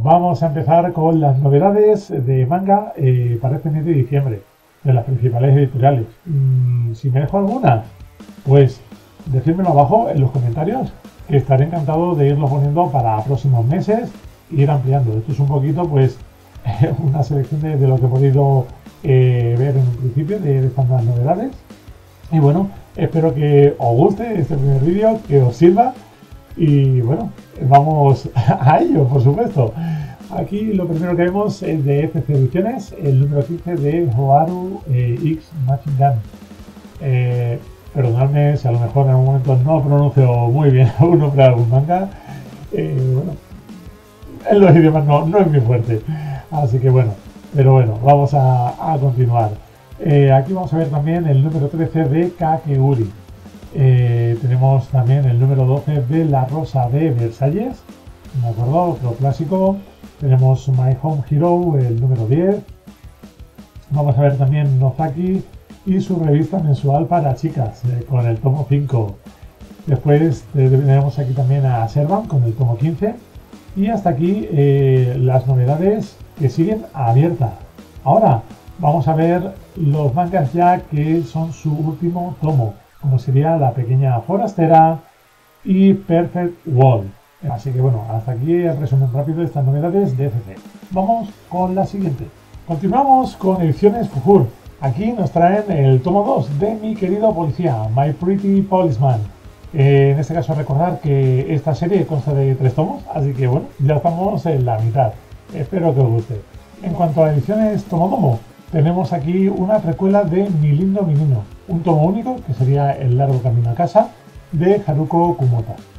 vamos a empezar con las novedades de manga para este mes de diciembre, de las principales editoriales. Si me dejo alguna, pues decírmelo abajo en los comentarios, que estaré encantado de irlo poniendo para próximos meses e ir ampliando. Esto es un poquito, pues, una selección de lo que he podido ver en un principio de estas nuevas novedades. Y bueno, espero que os guste este primer vídeo, que os sirva. Y bueno, vamos a ello, por supuesto. Aquí lo primero que vemos es de FC Ediciones, el número 15 de Hoaru X Machine Gun. Perdonadme si a lo mejor en algún momento no pronuncio muy bien algún nombre de algún manga. Bueno, en los idiomas no es muy fuerte. Así que bueno, pero bueno, vamos a continuar. Aquí vamos a ver también el número 13 de Kakeguri. Tenemos también el número 12 de La Rosa de Versalles, ¿de acuerdo? Otro clásico. Tenemos My Home Hero, el número 10. Vamos a ver también Nozaki y su revista mensual para chicas, con el tomo 5. Después tenemos aquí también a Servan con el tomo 15. Y hasta aquí las novedades que siguen abiertas. Ahora vamos a ver los mangas ya que son su último tomo, como sería La Pequeña Forastera y Perfect World. Así que bueno, hasta aquí el resumen rápido de estas novedades de FC. Vamos con la siguiente. Continuamos con Ediciones Fujur. Aquí nos traen el tomo 2 de Mi Querido Policía, My Pretty Policeman. En este caso recordar que esta serie consta de 3 tomos, así que bueno, ya estamos en la mitad. Espero que os guste. En cuanto a ediciones tomo, tenemos aquí una precuela de Mi Lindo Menino, un tomo único que sería El Largo Camino a Casa de Haruko Kumota.